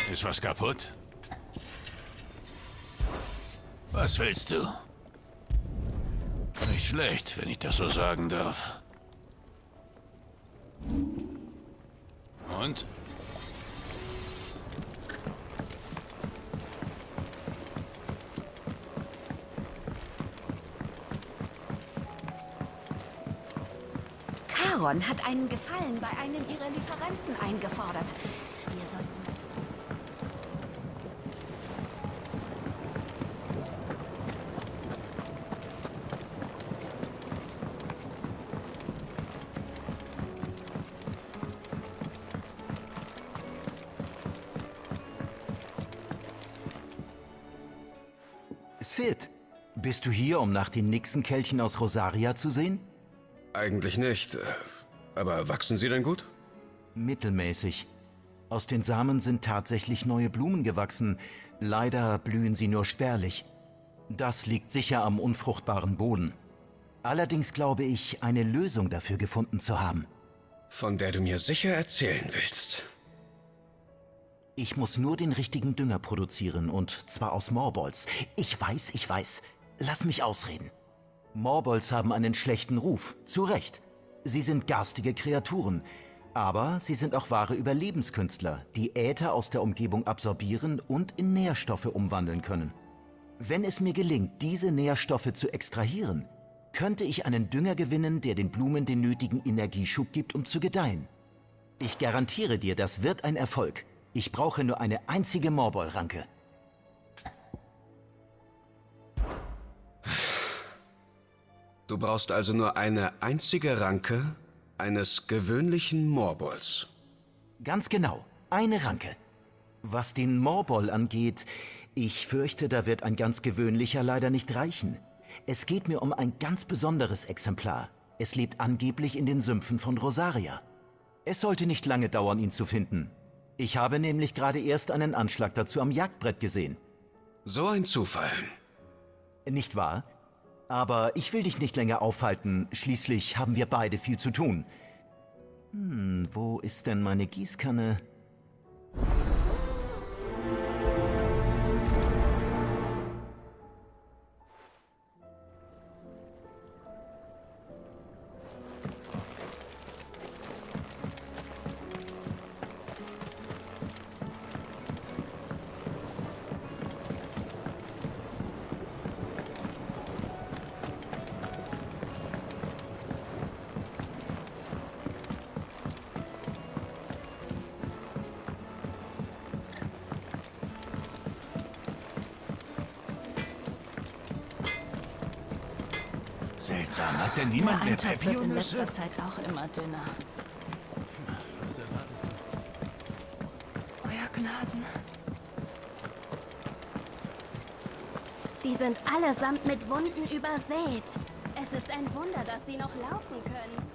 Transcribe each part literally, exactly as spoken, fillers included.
Ist was kaputt? Was willst du? Nicht schlecht, wenn ich das so sagen darf. Und? Charon hat einen Gefallen bei einem ihrer Lieferanten eingefordert. Wir sollten... Cid, bist du hier, um nach den Nixenkelchen aus Rosaria zu sehen? Eigentlich nicht. Aber wachsen sie denn gut? Mittelmäßig. Aus den Samen sind tatsächlich neue Blumen gewachsen. Leider blühen sie nur spärlich. Das liegt sicher am unfruchtbaren Boden. Allerdings glaube ich, eine Lösung dafür gefunden zu haben. Von der du mir sicher erzählen willst. Ich muss nur den richtigen Dünger produzieren, und zwar aus Morbolls. Ich weiß, ich weiß. Lass mich ausreden. Morbolls haben einen schlechten Ruf, zu Recht. Sie sind garstige Kreaturen, aber sie sind auch wahre Überlebenskünstler, die Äther aus der Umgebung absorbieren und in Nährstoffe umwandeln können. Wenn es mir gelingt, diese Nährstoffe zu extrahieren, könnte ich einen Dünger gewinnen, der den Blumen den nötigen Energieschub gibt, um zu gedeihen. Ich garantiere dir, das wird ein Erfolg. Ich brauche nur eine einzige Morboll-Ranke. Du brauchst also nur eine einzige Ranke eines gewöhnlichen Morbolls. Ganz genau, eine Ranke. Was den Morboll angeht, ich fürchte, da wird ein ganz gewöhnlicher leider nicht reichen. Es geht mir um ein ganz besonderes Exemplar. Es lebt angeblich in den Sümpfen von Rosaria. Es sollte nicht lange dauern, ihn zu finden. Ich habe nämlich gerade erst einen Anschlag dazu am Jagdbrett gesehen. So ein Zufall. Nicht wahr? Aber ich will dich nicht länger aufhalten. Schließlich haben wir beide viel zu tun. Hm, wo ist denn meine Gießkanne? Seltsam, hat denn niemand mehr Der Eintopf wird in Pepionüsse? letzter Zeit auch immer dünner. Euer Gnaden. Sie sind allesamt mit Wunden übersät. Es ist ein Wunder, dass sie noch laufen können.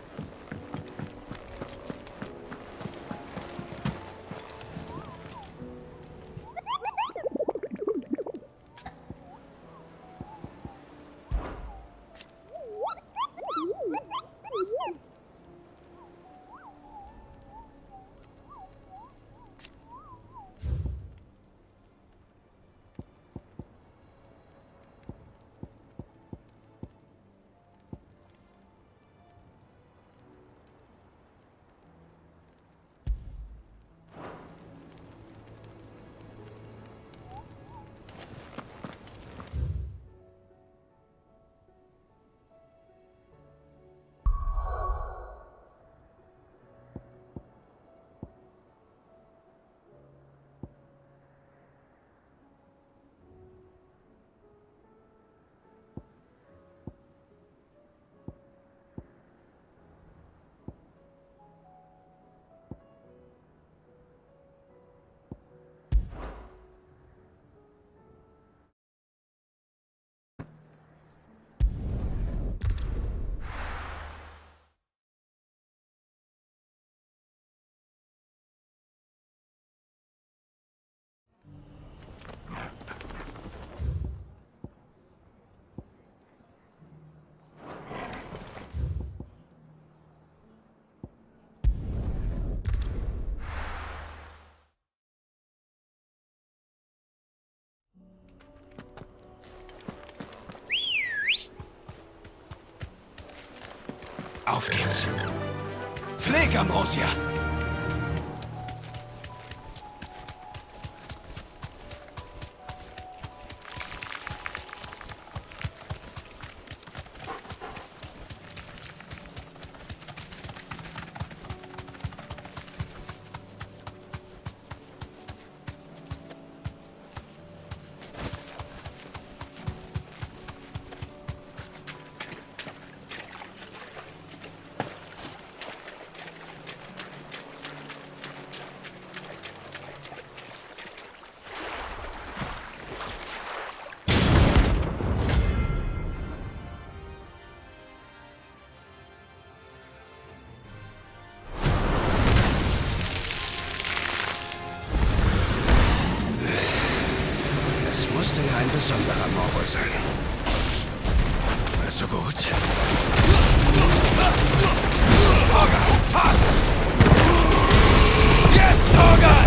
Auf geht's. Pfleg, Ambrosia! Ein besonderer Morgul sein. Also gut. Torgal, fass! Jetzt, Torgal!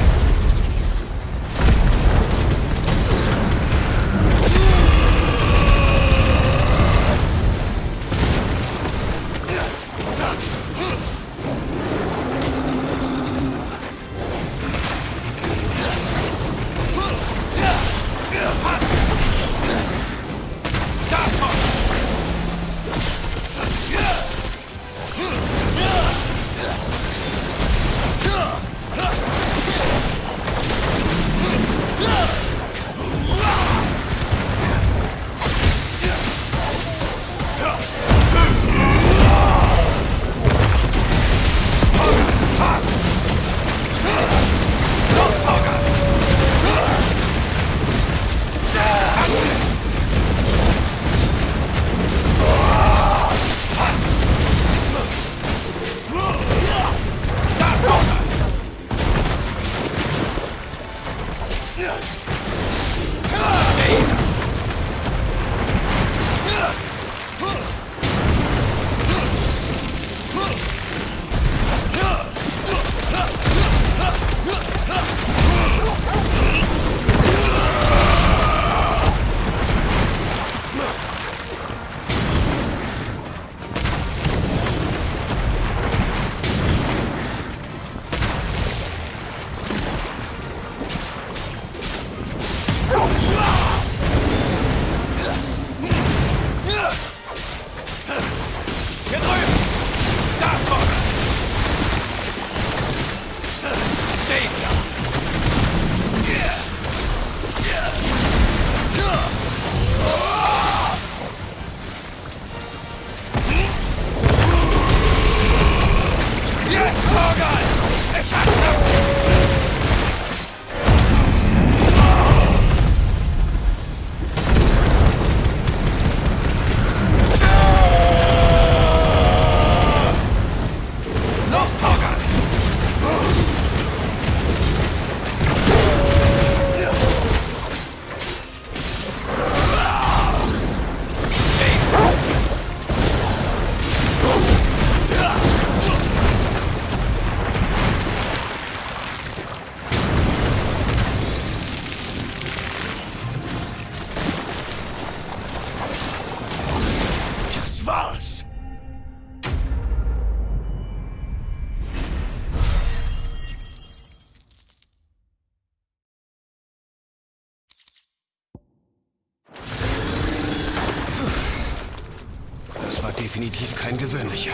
Definitiv kein gewöhnlicher.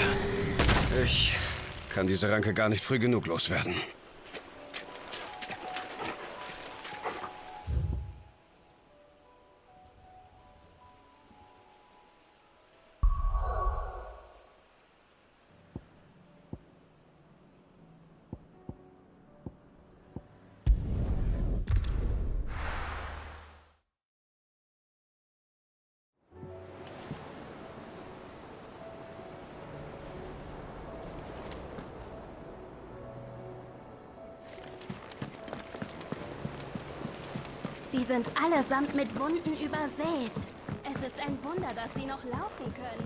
Ich kann diese Ranke gar nicht früh genug loswerden. Sie sind allesamt mit Wunden übersät. Es ist ein Wunder, dass sie noch laufen können.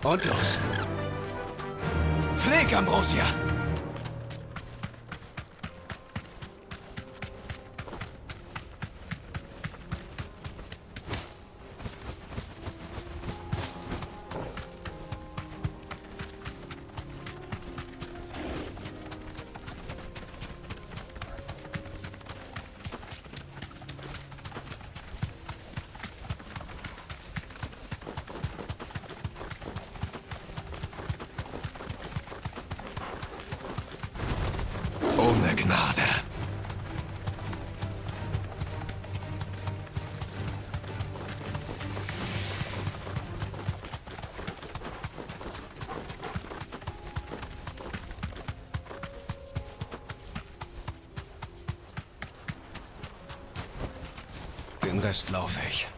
Und los. Pfleg, Ambrosia! Ohne Gnade. Den Rest laufe ich.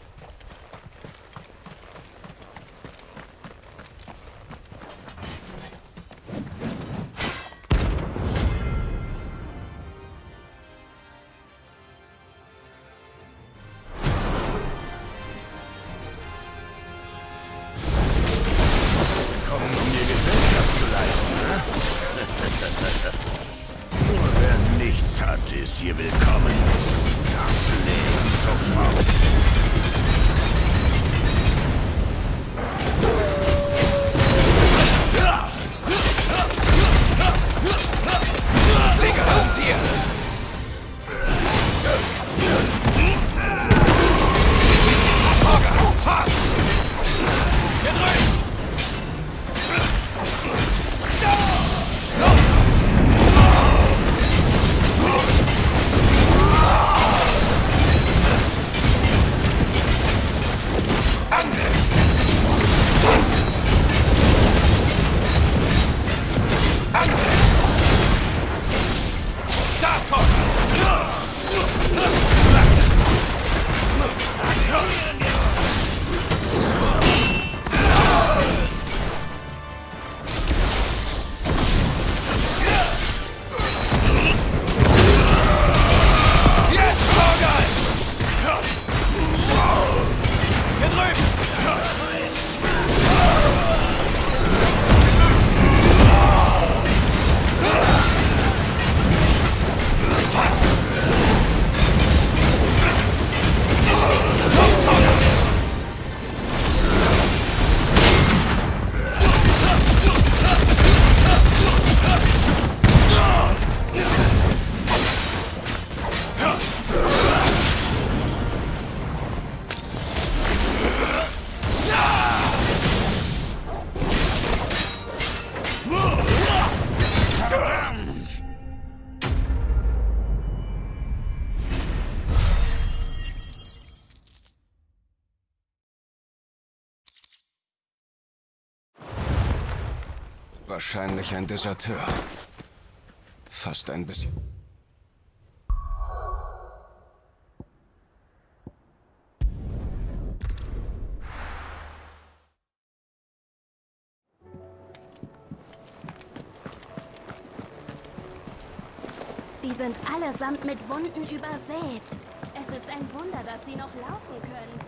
Nur wer nichts hat, ist hier willkommen. Das Leben sofort. Sie gehören dir! Fass! Gedrückt! Wahrscheinlich ein Deserteur. Fast ein bisschen. Sie sind allesamt mit Wunden übersät. Es ist ein Wunder, dass sie noch laufen können.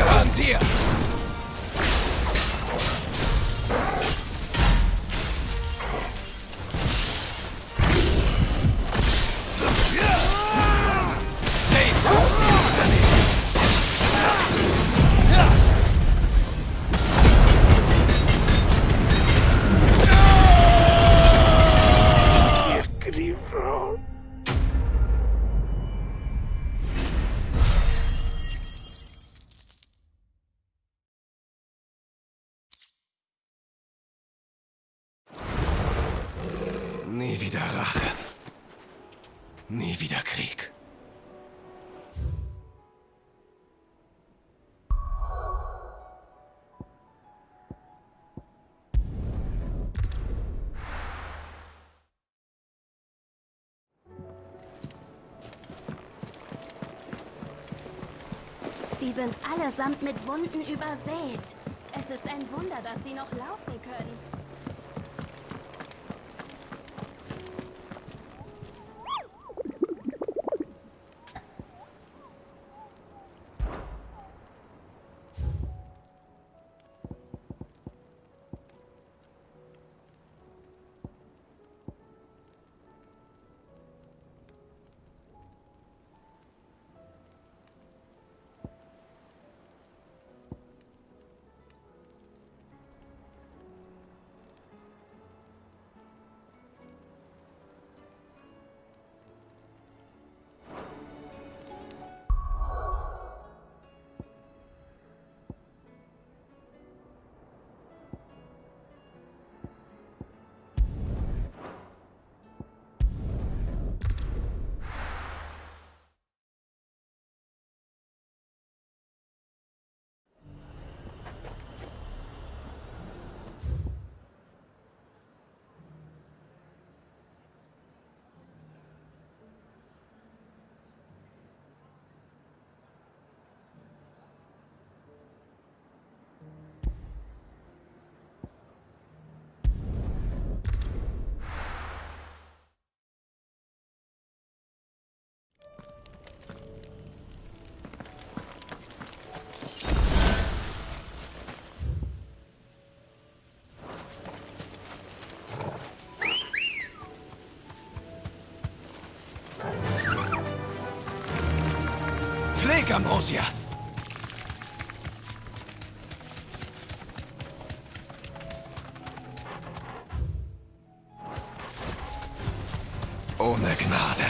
gehören dir! Nie wieder Rache. Nie wieder Krieg. Sie sind allesamt mit Wunden übersät. Es ist ein Wunder, dass sie noch laufen können. Pfleg, Ambrosia! Ohne Gnade.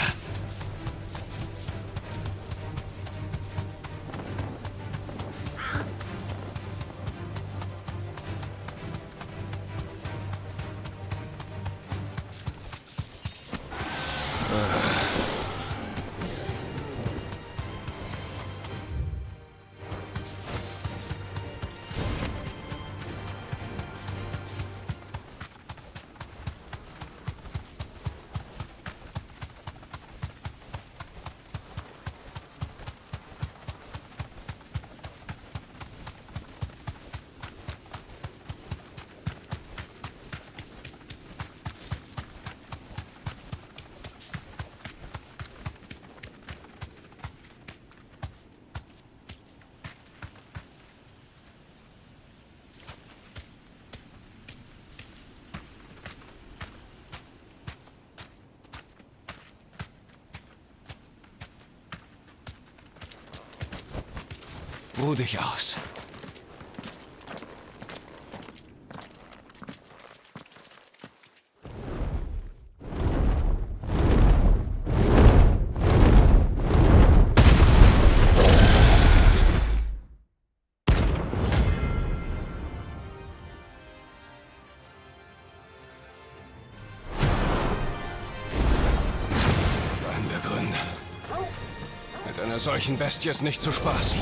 Ruh dich aus. Ein Begründer. Mit einer solchen Bestie ist nicht zu spaßen.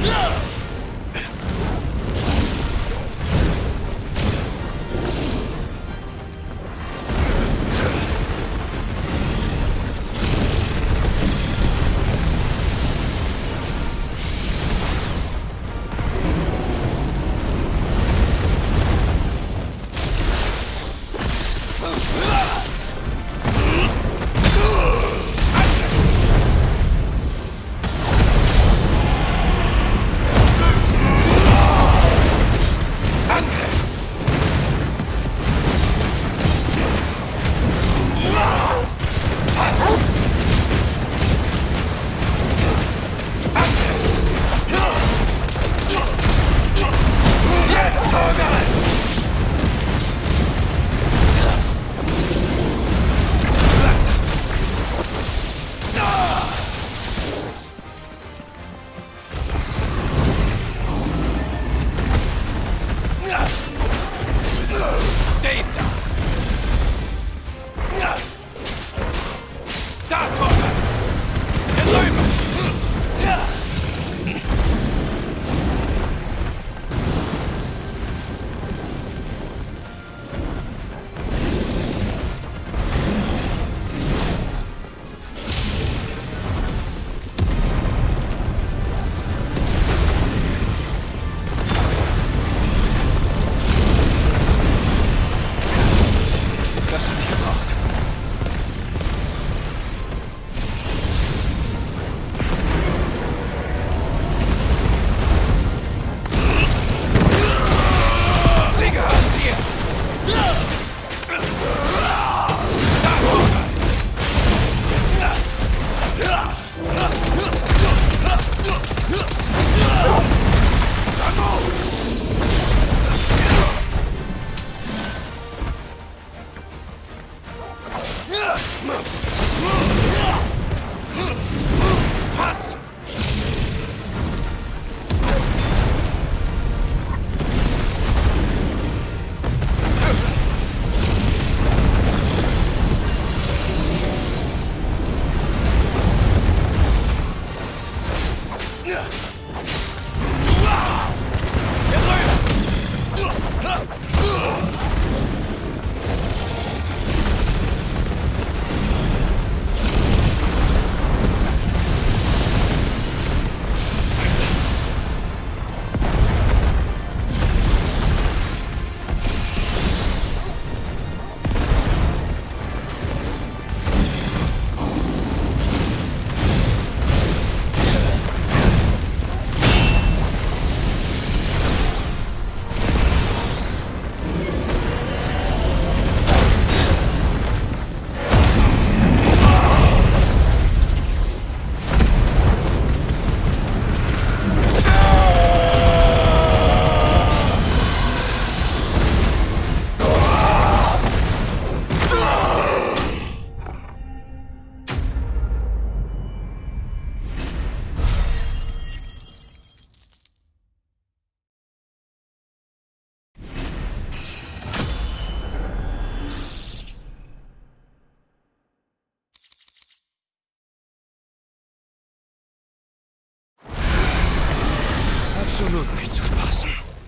Absolut nicht zu spaßen.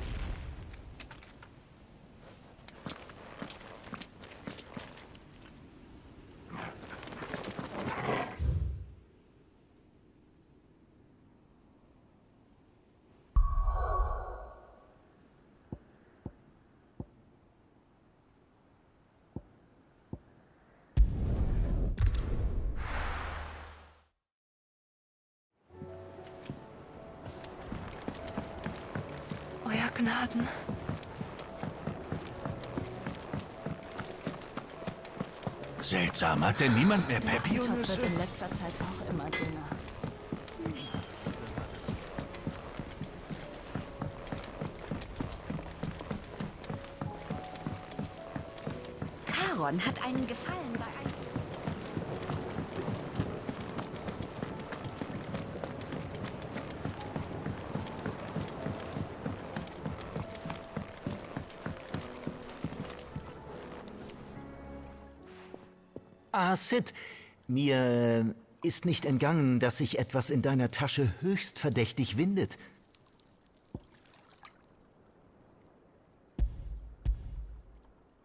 Euer Gnaden. Seltsam, hat denn niemand mehr Der Eintopf Pepionüsse? wird in letzter Zeit auch immer dünner. Charon hat einen Gefallen bei einem... Ah, Sid, mir ist nicht entgangen, dass sich etwas in deiner Tasche höchst verdächtig windet.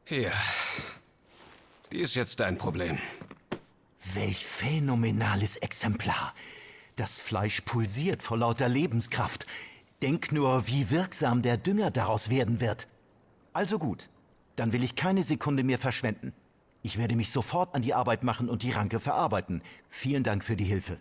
Hier. Die ist jetzt dein Problem. Welch phänomenales Exemplar. Das Fleisch pulsiert vor lauter Lebenskraft. Denk nur, wie wirksam der Dünger daraus werden wird. Also gut, dann will ich keine Sekunde mehr verschwenden. Ich werde mich sofort an die Arbeit machen und die Ranke verarbeiten. Vielen Dank für die Hilfe.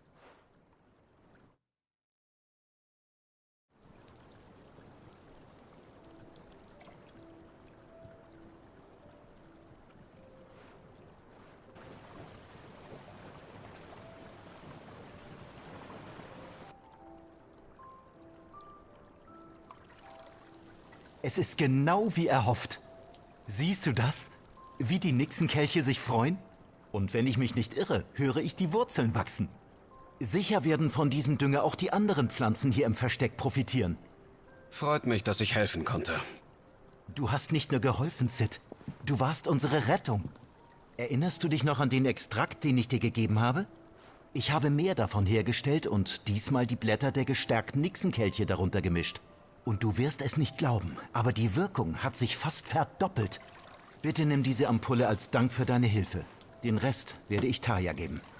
Es ist genau wie erhofft. Siehst du das? Wie die Nixenkelche sich freuen? Und wenn ich mich nicht irre, höre ich die Wurzeln wachsen. Sicher werden von diesem Dünger auch die anderen Pflanzen hier im Versteck profitieren. Freut mich, dass ich helfen konnte. Du hast nicht nur geholfen, Sid. Du warst unsere Rettung. Erinnerst du dich noch an den Extrakt, den ich dir gegeben habe? Ich habe mehr davon hergestellt und diesmal die Blätter der gestärkten Nixenkelche darunter gemischt. Und du wirst es nicht glauben, aber die Wirkung hat sich fast verdoppelt. Bitte nimm diese Ampulle als Dank für deine Hilfe. Den Rest werde ich Taya geben.